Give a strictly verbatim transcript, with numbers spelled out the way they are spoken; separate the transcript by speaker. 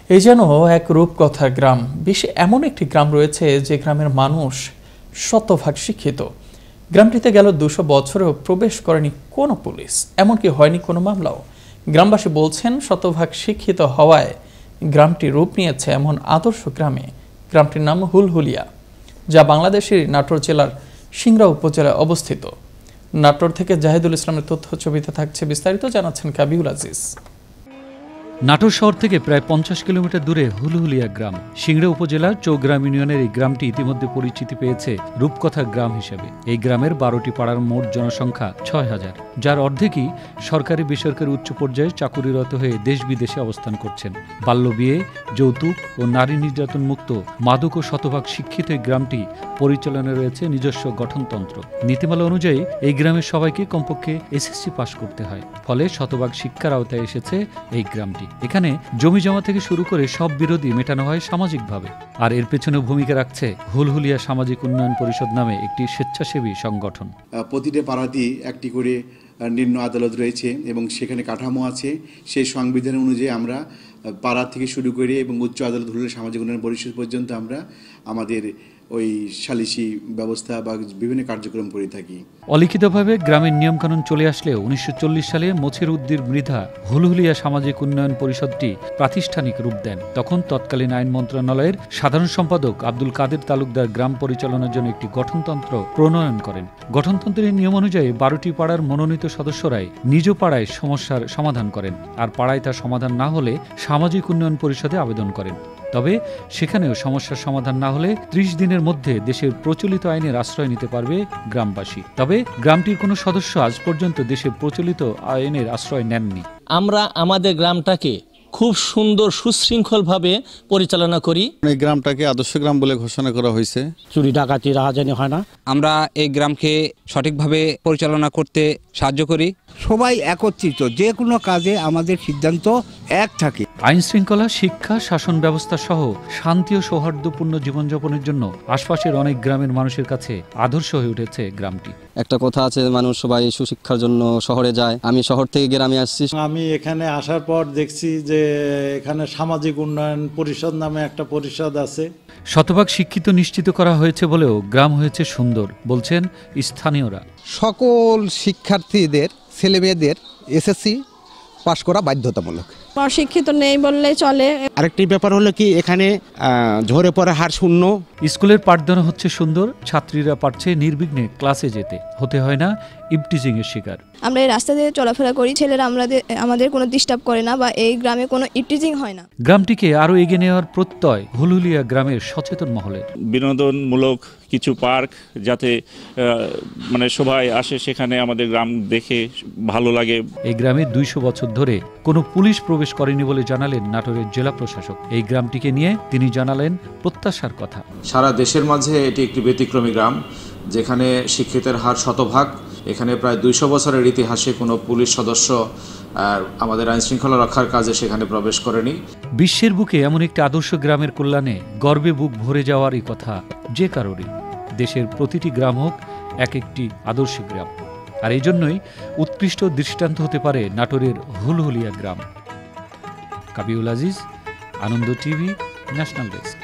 Speaker 1: এই যেন এক রূপকথা গ্রাম। বিশ্বে এমন একটি গ্রাম রয়েছে যে গ্রামের মানুষ শতভাগ শিক্ষিত। গ্রামটিতে গেল দুশো বছরেও প্রবেশ করেনি কোনো পুলিশ, এমনকি হয়নি কোনো মামলাও। গ্রামবাসী বলছেন শতভাগ শিক্ষিত হওয়ায় গ্রামটি রূপ নিয়েছে এমন আদর্শ গ্রামে। গ্রামটির নাম হুলহুলিয়া, যা বাংলাদেশের নাটোর জেলার সিংড়া উপজেলায় অবস্থিত। নাটোর থেকে জাহিদুল ইসলামের তথ্য ছবিতে থাকছে বিস্তারিত, জানাচ্ছেন কাবিউল আজিজ।
Speaker 2: নাটোর শহর থেকে প্রায় পঞ্চাশ কিলোমিটার দূরে হুলহুলিয়া গ্রাম। সিংড়া উপজেলার চৌগ্রাম ইউনিয়নের এই গ্রামটি ইতিমধ্যে পরিচিতি পেয়েছে রূপকথা গ্রাম হিসেবে। এই গ্রামের বারোটি পাড়ার মোট জনসংখ্যা ছয় হাজার, যার অর্ধেকই সরকারি বেসরকারি উচ্চ পর্যায়ে চাকুরিরত হয়ে দেশ বিদেশে অবস্থান করছেন। বাল্যবিয়ে, যৌতুক ও নারী নির্যাতন মুক্ত, মাদক ও শতভাগ শিক্ষিত এই গ্রামটি পরিচালনায় রয়েছে নিজস্ব গঠনতন্ত্র। নীতিমালা অনুযায়ী এই গ্রামের সবাইকে কমপক্ষে এসএসসি পাশ করতে হয়, ফলে শতভাগ শিক্ষার আওতায় এসেছে এই গ্রামটি। এখানে জমি জমা থেকে শুরু করে সব বিরোধী মেটানো হয় সামাজিকভাবে। আর এর পেছনে ভূমিকা রাখছে হুলহুলিয়া সামাজিক উন্নয়ন পরিষদ নামে একটি স্বেচ্ছাসেবী সংগঠন।
Speaker 3: প্রতিটা পাড়াতেই একটি করে নিম্ন আদালত রয়েছে এবং সেখানে কাঠামো আছে। সেই সংবিধান অনুযায়ী আমরা পাড়া থেকে শুরু করে এবং উচ্চ আদালত হুলহুলিয়া সামাজিক উন্নয়ন পরিষদ পর্যন্ত আমরা আমাদের ওই সালিসি ব্যবস্থা বা বিভিন্ন কার্যক্রম করে থাকি।
Speaker 2: অলিখিতভাবে গ্রামের নিয়মকানুন চলে আসলেও উনিশশো চল্লিশ সালে মছির উদ্দিন মৃধা হুলহুলিয়া সামাজিক উন্নয়ন পরিষদটি প্রাতিষ্ঠানিক রূপ দেন। তখন তৎকালীন আইন মন্ত্রণালয়ের সাধারণ সম্পাদক আব্দুল কাদের তালুকদার গ্রাম পরিচালনার জন্য একটি গঠনতন্ত্র প্রণয়ন করেন। গঠনতন্ত্রের নিয়ম অনুযায়ী বারোটি পাড়ার মনোনীত সদস্যরাই নিজ পাড়ায় সমস্যার সমাধান করেন, আর পাড়ায় তার সমাধান না হলে সামাজিক উন্নয়ন পরিষদে আবেদন করেন। তবে সেখানেও সমস্যার সমাধান না হলে ত্রিশ দিনের মধ্যে দেশের প্রচলিত আইনের আশ্রয় নিতে পারবে গ্রামবাসী। তবে গ্রামটির কোনো সদস্য আজ পর্যন্ত দেশের প্রচলিত আইনের আশ্রয় নেননি।
Speaker 4: আমরা আমাদের গ্রামটাকে খুব সুন্দর সুশৃঙ্খলভাবে পরিচালনা করি।
Speaker 5: এই গ্রামটাকে আদর্শ গ্রাম বলে ঘোষণা করা হয়েছে।
Speaker 6: চুরি ডাকাতি রাহাজানি হয় না।
Speaker 7: আমরা এই গ্রামকে সঠিকভাবে পরিচালনা করতে সাহায্য করি।
Speaker 8: সবাই একত্রিত, যে কোনো কাজে আমাদের সিদ্ধান্ত এক থাকে।
Speaker 2: আইন শৃঙ্খলা, শিক্ষা, শাসন ব্যবস্থা সহ শান্তি ও সৌহার্দ্যপূর্ণ জীবনযাপনের জন্য আশপাশের অনেক গ্রামের মানুষের কাছে আদর্শ হয়ে উঠেছে গ্রামটি।
Speaker 9: একটা কথা আছে, মানুষ সবাই সুশিক্ষার জন্য শহরে যায়। আমি শহর থেকে গ্রামে আসছি।
Speaker 10: আমি এখানে আসার পর দেখছি যে এখানে সামাজিক উন্নয়ন পরিষদ নামে একটা পরিষদ আছে।
Speaker 2: শতভাগ শিক্ষিত নিশ্চিত করা হয়েছে বলেও গ্রাম হয়েছে সুন্দর, বলছেন স্থানীয়রা।
Speaker 8: সকল শিক্ষার্থীদের ছেলে মেয়েদের এসএসসি পাশ করা বাধ্যতামূলক।
Speaker 11: অশিক্ষিত নেই বললেই চলে।
Speaker 6: আরেকটি ব্যাপার হলো কি, এখানে ঝরে পড়া হার শূন্য।
Speaker 2: স্কুলের পাঠদান হচ্ছে সুন্দর, ছাত্রীরা পারছে নির্বিঘ্নে ক্লাসে যেতে, হতে হয় না ইভটিজিং এর শিকার।
Speaker 11: আমরা এই রাস্তা দিয়ে চলাফেরা করি, ছেলেরা আমাদের আমাদের কোনো ডিস্টার্ব করে না বা এই গ্রামে কোনো ইভটিজিং হয় না।
Speaker 2: গ্রামটিকে আরো এগিয়ে নেওয়ার প্রত্যয় হুলহুলিয়া গ্রামের সচেতন মহলের।
Speaker 12: বিনোদনমূলক কিছু পার্ক যাতে মানে সবাই আসে, সেখানে আমাদের গ্রাম দেখে ভালো লাগে।
Speaker 2: এই গ্রামে দুইশো বছর ধরে কোনো পুলিশ প্রবেশ করেনি বলে জানালেন নাটোরের জেলা প্রশাসক। এই গ্রামটিকে নিয়ে তিনি জানালেন প্রত্যাশার কথা।
Speaker 13: সারা দেশের মাঝে এটি একটি ব্যতিক্রমী গ্রাম, যেখানে শিক্ষিতের হার শতভাগ। এখানে প্রায় দুইশো বছরের ইতিহাসে কোনো পুলিশ সদস্য আমাদের আইন শৃঙ্খলা রক্ষার কাজে সেখানে প্রবেশ করেনি।
Speaker 2: বিশ্বের বুকে এমন একটি আদর্শ গ্রামের কল্যাণে গর্বে বুক ভরে যাওয়ারই কথা যে কারোরই। দেশের প্রতিটি গ্রাম হোক এক একটি আদর্শ গ্রাম, আর এই জন্যই উৎকৃষ্ট দৃষ্টান্ত হতে পারে নাটোরের হুলহুলিয়া গ্রাম। Kabiul Aziz, Ananda TV, national desk.